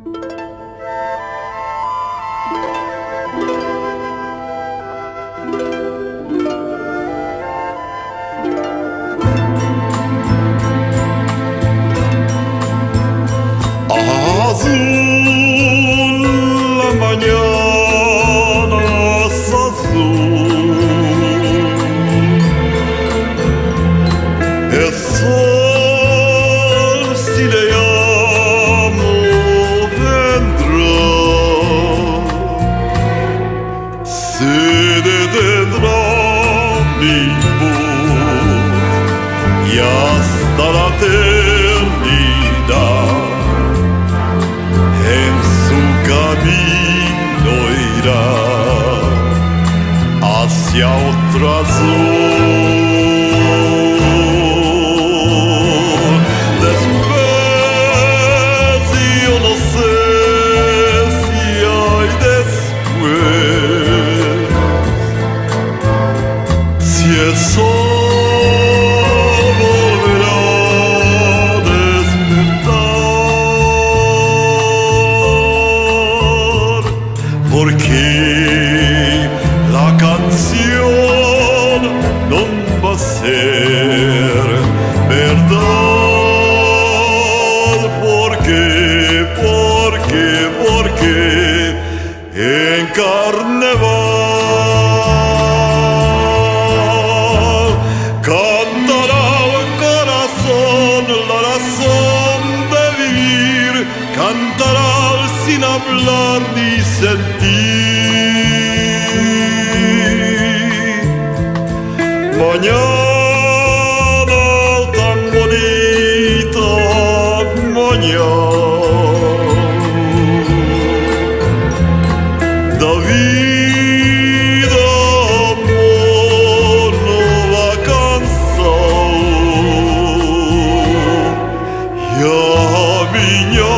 Azul, la mañana es azul. El sol, si le llamo, vendrá. Se detendrá mi voz y hasta la eternidad en su camino irá hacia otro azul. Después yo no sé si hay después, si el sol volverá a despertar, porque la canción no va a ser verdad. Porque en carnaval cantará el corazón la razón de vivir, cantará sin hablar ni sentir. Mañana tan bonita, mañana da vida, amor, no va a cansar. Ya minha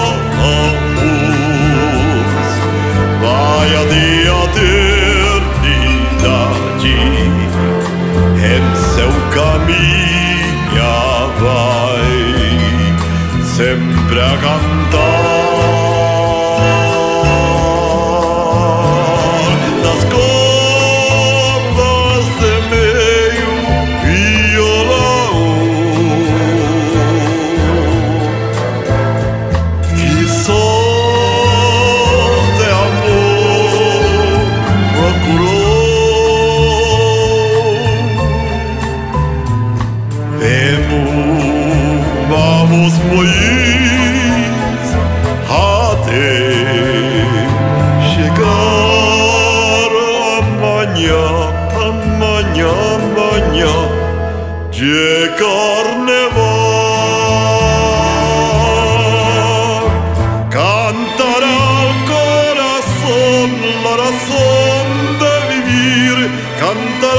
amor, vaya dia eternidade, em seu caminho vai sempre a cantar. Das cordas de meio violão que só de amor procurou. Vamos, pois, até chegar amanhã de carnaval. Cantará el corazón la razón de vivir, cantará